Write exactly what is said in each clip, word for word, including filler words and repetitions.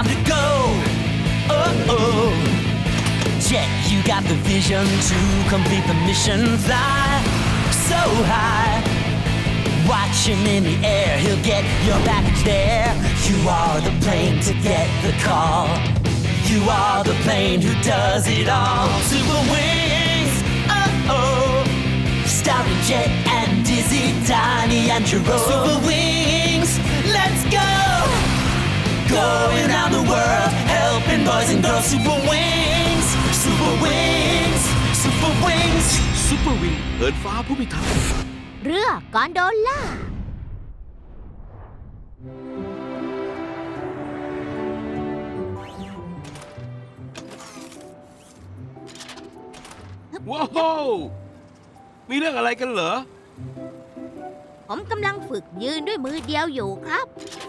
time to go. Oh, oh. Jet, you got the vision to complete the mission. Fly so high. Watch him in the air, he'll get your package there. You are the plane to get the call. You are the plane who does it all. Super Wings, oh oh. Starring Jet and Dizzy, Donnie and Jerome. Super Wings, let's go. Going around the world, helping boys and girls. Super Wings, Super Wings, Super Wings. Super Wing เหินฟ้าผู้พิทักษ์เรือกอนโดล่าว้าวมีเรื่องอะไรกันเหรอผมกำลังฝึกยืนด้วยมือเดียวอยู่ครับ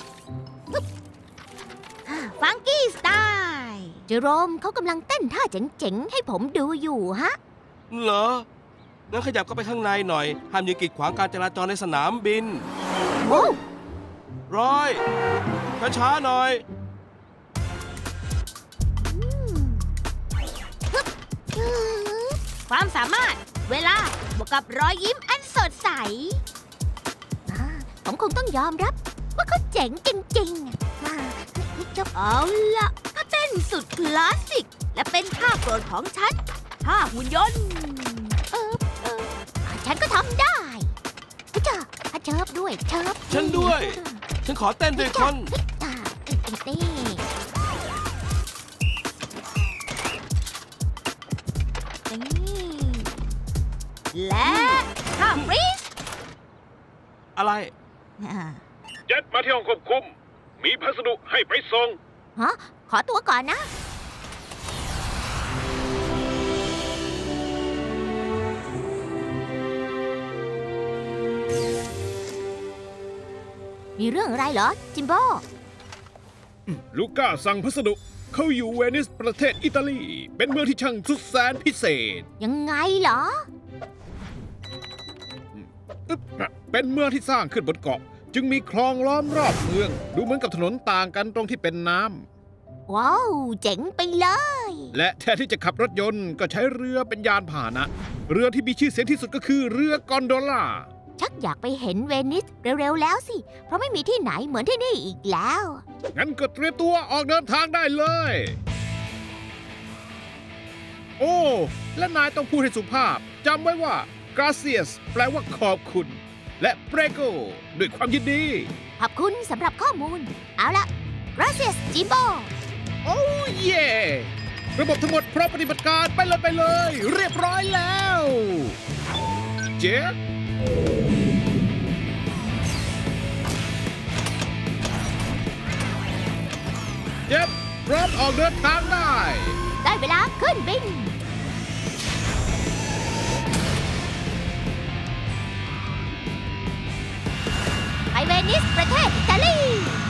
ฟังกี้สไตล์เจอโรมเขากำลังเต้นท่าเจ๋งๆให้ผมดูอยู่ฮะเหรองั้นขยับเข้าไปข้างในหน่อยห้ามยืนกีดขวางการจราจรในสนามบินโอ้ร้อยช้าๆหน่อยความสามารถเวลาบวกกับรอยยิ้มอันสดใสผมคงต้องยอมรับว่าเขาเจ๋งจริงๆเอาล่ะถ้าเต้นสุดคลาสสิกและเป็นท่าโปรดของฉันท่าหุ่นยนต์เออเออฉันก็ทำได้เจ้าเชิบด้วยเชิบฉันด้วยฉันขอเต้นด้วยคนและท่าฟรีซอะไรเจ็ตมาที่ห้องควบคุมมีพัสดุให้ไปส่งฮะขอตัวก่อนนะมีเรื่องอะไรเหรอจิมโบ้ลูก้าสั่งพัสดุเขาอยู่เวนิสประเทศอิตาลีเป็นเมืองที่ช่างสุดแสนพิเศษยังไงเหรอเป็นเมืองที่สร้างขึ้นบนเกาะจึงมีคลองล้อมรอบเมืองดูเหมือนกับถนนต่างกันตรงที่เป็นน้ำว้าวเจ๋งไปเลยและแทนที่จะขับรถยนต์ก็ใช้เรือเป็นยานพาหนะเรือที่มีชื่อเสียงที่สุดก็คือเรือกอนโดล่าชักอยากไปเห็นเวนิสเร็วๆแล้วสิเพราะไม่มีที่ไหนเหมือนที่นี่อีกแล้วงั้นก็เตรียมตัวออกเดินทางได้เลยโอ้และนายต้องพูดให้สุภาพจำไว้ว่า gracias แปลว่าขอบคุณและ prego ด้วยความยินดีขอบคุณสำหรับข้อมูลเอาละ gracias จิมโบโอ้เย่ระบบทั้งหมดพร้อมปฏิบัติการไปเลยไปเลยเรียบร้อยแล้วเจ๊เจ็บพร้อมออกเดินทางได้ได้เวลาขึ้นบินไปเวนิสประเทศอิตาลี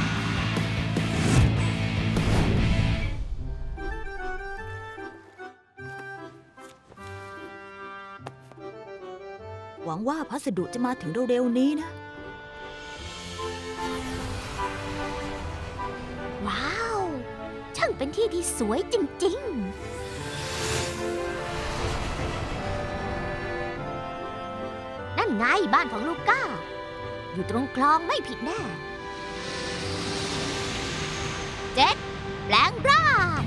หวังว่าพัสดุจะมาถึงเร็วๆนี้นะว้าวช่างเป็นที่ที่สวยจริงๆนั่นไงบ้านของลูก้าอยู่ตรงคลองไม่ผิดแน่เจ็ตแปลงร่าง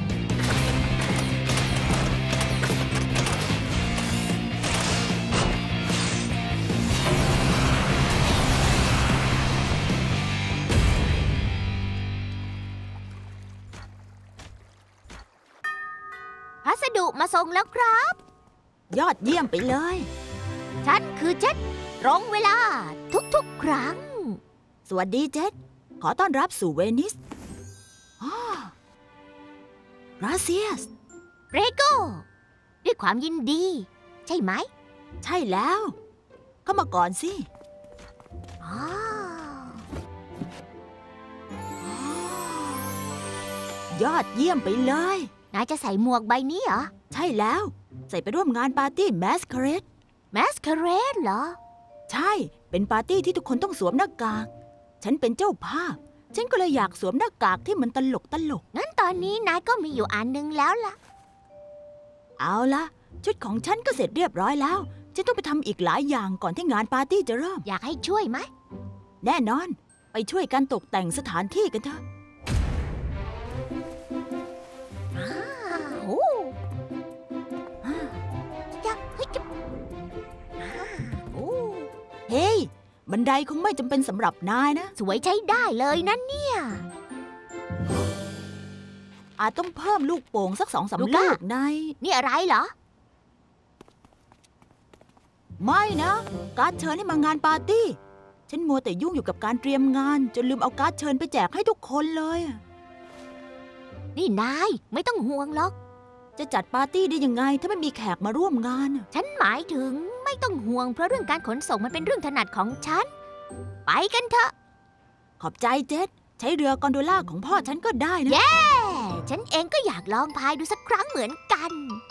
พัสดุมาส่งแล้วครับยอดเยี่ยมไปเลยฉันคือเจ็ตตรงเวลาทุกๆครั้งสวัสดีเจ็ตขอต้อนรับสู่เวนิสอ๋อ gracias เรโก้ด้วยความยินดีใช่ไหมใช่แล้วเข้ามาก่อนสิอ๋อยอดเยี่ยมไปเลยนายจะใส่หมวกใบนี้เหรอใช่แล้วใส่ไปร่วมงานปาร์ตี้แมสคาเรดแมสคาเรดเหรอใช่เป็นปาร์ตี้ที่ทุกคนต้องสวมหน้ากากฉันเป็นเจ้าภาพฉันก็เลยอยากสวมหน้ากากที่มันตลกตลกงั้นตอนนี้นายก็มีอยู่อันนึงแล้วล่ะเอาละชุดของฉันก็เสร็จเรียบร้อยแล้วฉันต้องไปทำอีกหลายอย่างก่อนที่งานปาร์ตี้จะเริ่มอยากให้ช่วยไหมแน่นอนไปช่วยกันตกแต่งสถานที่กันเถอะอ้าวโอ้จะเฮ้ยจะอ้าวโอ้เฮ้ยบันไดคงไม่จำเป็นสำหรับนายนะสวยใช้ได้เลยนะเนี่ยอาจต้องเพิ่มลูกโป่งสักสองสามลูลูก้ากในนี่อะไรเหรอไม่นะการ์ดเชิญให้มางานปาร์ตี้ ฉันมัวแต่ยุ่งอยู่กับการเตรียมงาน จนลืมเอาการ์ดเชิญไปแจกให้ทุกคนเลยอะนี่นายไม่ต้องห่วงหรอกจะจัดปาร์ตี้ได้ยังไงถ้าไม่มีแขกมาร่วมงานอะฉันหมายถึงไม่ต้องห่วงเพราะเรื่องการขนส่งมันเป็นเรื่องถนัดของฉัน ไปกันเถอะขอบใจเจ็ดใช้เรือกอนโดล่าของพ่อฉันก็ได้นะเย้ ฉันเองก็อยากลองพายดูสักครั้งเหมือนกัน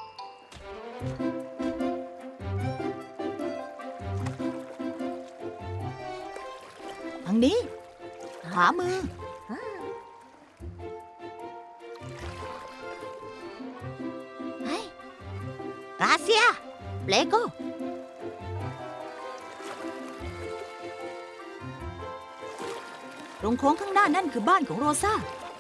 ทางนี้ขวามือเฮ้ยกราเซียเลโก้ตรงโค้งข้างหน้านั่นคือบ้านของโรซ่า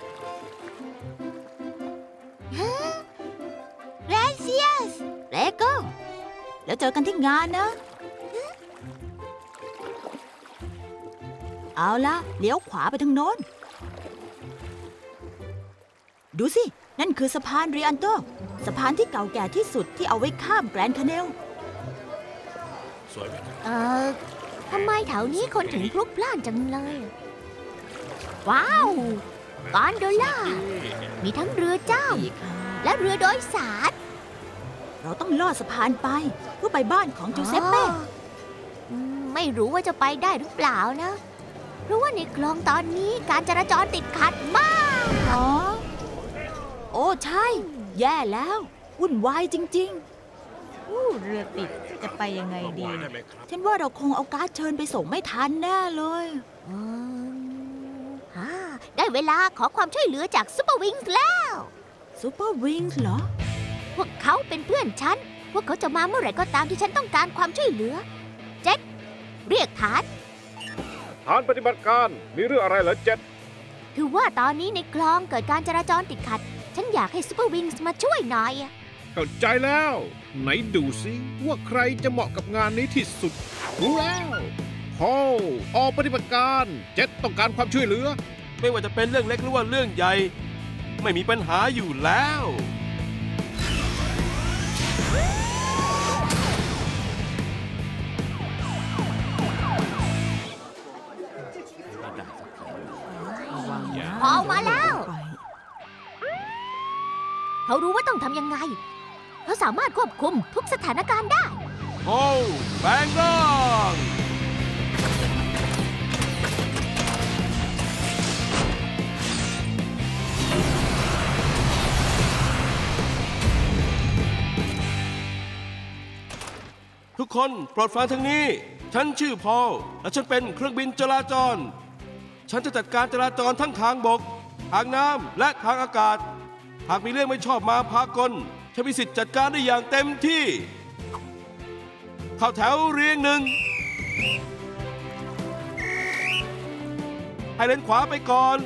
เรเซียสเลโก้แล้วเจอกันที่งานนะ เอาละเลี้ยวขวาไปทางโน้น ดูสิ นั่นคือสะพานริอันโต สะพานที่เก่าแก่ที่สุดที่เอาไว้ข้ามแกรนด์คาเนลสวยไหมครับเอ่อ ทำไมแถวนี้คนถึงพลุกพล่านจังเลย ว้าวกอนโดล่า มีทั้งเรือเจ้า และเรือโดยสารเราต้องลอดสะพานไป เพื่อไปบ้านของจูเซปเป้อืมไม่รู้ว่าจะไปได้หรือเปล่านะ เพราะว่าในคลองตอนนี้การจราจรติดขัดมากอ๋อ โอ้ใช่ แย่แล้ว วุ่นวายจริงอู้เรือติดจะไปยังไงดีวางได้ไหมครับๆ ฉันว่าเราคงเอาการ์ดเชิญไปส่งไม่ทันแน่เลยอืมฮ่าได้เวลาขอความช่วยเหลือจากซุปเปอร์วิงส์แล้วซูเปอร์วิงส์เหรอพวกเขาเป็นเพื่อนฉัน พวกเขาจะมาเมื่อไหร่ก็ตามที่ฉันต้องการความช่วยเหลือ เจ็ดเรียกฐานฐานปฏิบัติการมีเรื่องอะไรเหรอเจ็ดคือว่าตอนนี้ในคลองเกิดการจราจรติดขัด ฉันอยากให้ซุปเปอร์วิงส์มาช่วยหน่อยอะเข้าใจแล้ว ไหนดูสิว่าใครจะเหมาะกับงานนี้ที่สุด รู้แล้วโฮออกปฏิบัติการเจ็ดต้องการความช่วยเหลือไม่ว่าจะเป็นเรื่องเล็กหรือว่าเรื่องใหญ่ ไม่มีปัญหาอยู่แล้วพอมาแล้ว เขารู้ว่าต้องทำยังไง เขาสามารถควบคุมทุกสถานการณ์ได้โอ้แบงกองทุกคนโปรดฟังทางนี้ ฉันชื่อพอล และฉันเป็นเครื่องบินจราจร ฉันจะจัดการจราจรทั้งทางบก ทางน้ำ และทางอากาศ หากมีเรื่องไม่ชอบมาพากล ฉันมีสิทธิ์จัดการได้อย่างเต็มที่ เข้าแถวเรียงหนึ่ง ให้เลนขวาไปก่อน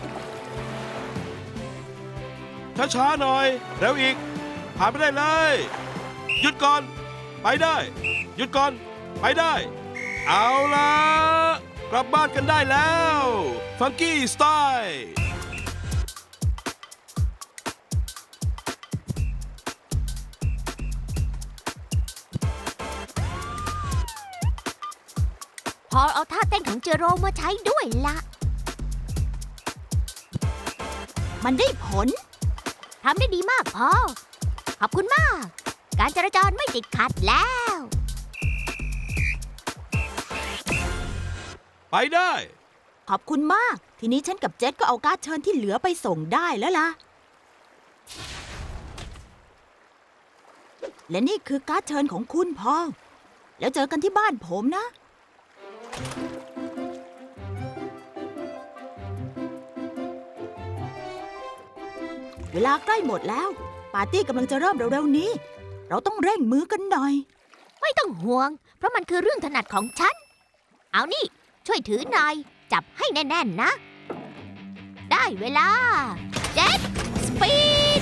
ช้าๆหน่อย เร็วอีก ผ่านไปได้เลย หยุดก่อน ไปได้ หยุดก่อน ไปได้ เอาล่ะ กลับบ้านกันได้แล้ว ฟังกี้สไตล์พอเอาท่าเต้นของเจโรมาใช้ด้วยละมันได้ผลทำได้ดีมากพอ ขอบคุณมาก การจราจรไม่ติดขัดแล้วไปได้ขอบคุณมาก ทีนี้ฉันกับเจ็ดก็เอาการ์ดเชิญที่เหลือไปส่งได้แล้วล่ะ และนี่คือการ์ดเชิญของคุณพอล แล้วเจอกันที่บ้านผมนะเวลาใกล้หมดแล้ว ปาร์ตี้กำลังจะเริ่มเร็วๆนี้ เราต้องเร่งมือกันหน่อยไม่ต้องห่วง เพราะมันคือเรื่องถนัดของฉัน เอานี่ ช่วยถือหน่อย จับให้แน่นๆนะ ได้เวลา เจ็ตสปีด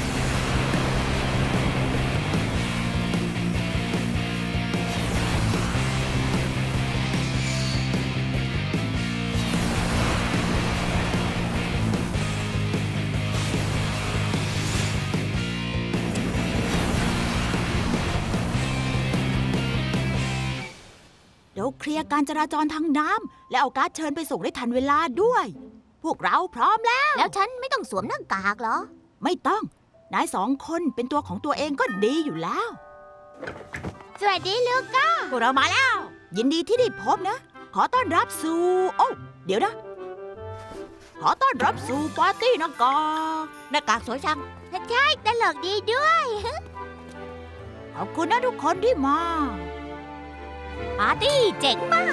เดี๋ยวเคลียร์การจราจรทางน้ำและเอาการ์ดเชิญไปส่งได้ทันเวลาด้วย พวกเราพร้อมแล้วแล้วฉันไม่ต้องสวมหน้ากากเหรอไม่ต้อง นายสองคนเป็นตัวของตัวเองก็ดีอยู่แล้วสวัสดีลูก้าพวกเรามาแล้ว ยินดีที่ได้พบนะ ขอต้อนรับสู่ โอ้เดี๋ยวนะ ขอต้อนรับสู่ปาร์ตี้หน้ากากหน้ากากสวยจังใช่ตลกดีด้วยขอบคุณนะทุกคนที่มาปาร์ตี้เจ๋งมาก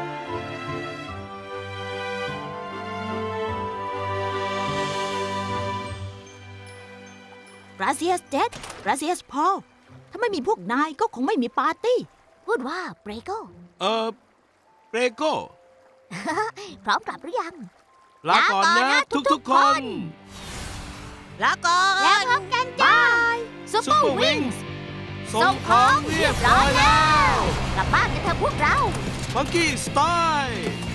กราเซียสเจตกราเซียสพอลถ้าไม่มีพวกนายก็คงไม่มีปาร์ตี้พูดว่าเบรโก้เออเปรโก้พร้อมกลับหรือยังลาก่อนลาก่อนนะนะทุกทุทุกกๆคคนนลาก่อนแล้วพบกันจ้าซุปเปอ Super ร์วิง Wings ส์ส่งของเรียบร้อยแล้วกลับบ้านกันเถอะพวกเรามังกี้สไตล์